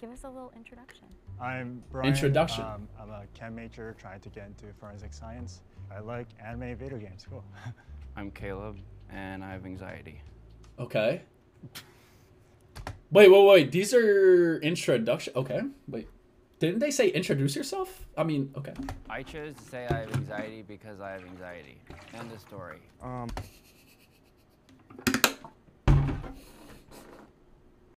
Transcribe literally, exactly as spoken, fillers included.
give us a little introduction. I'm Brian. Introduction. Um, I'm a chem major trying to get into forensic science. I like anime and video games. Cool. I'm Caleb, and I have anxiety. Okay. Wait, wait, wait. These are introduction. Okay. Wait. Didn't they say introduce yourself? I mean, okay. I chose to say I have anxiety because I have anxiety. End of story. Um.